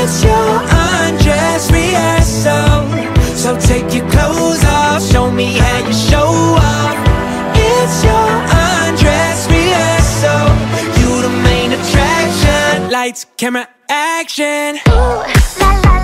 It's your undress rehearsal. So take your clothes off, show me how you show off. It's your undress rehearsal. You the main attraction. Lights, camera, action. Ooh, la la